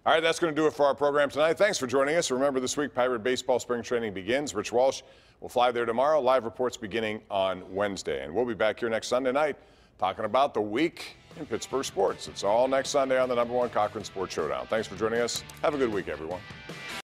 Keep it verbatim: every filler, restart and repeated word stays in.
All right, that's going to do it for our program tonight. Thanks for joining us. Remember, this week, Pirate Baseball Spring Training begins. Rich Walsh will fly there tomorrow. Live reports beginning on Wednesday. And we'll be back here next Sunday night talking about the week in Pittsburgh sports. It's all next Sunday on the number one Cochran Sports Showdown. Thanks for joining us. Have a good week, everyone.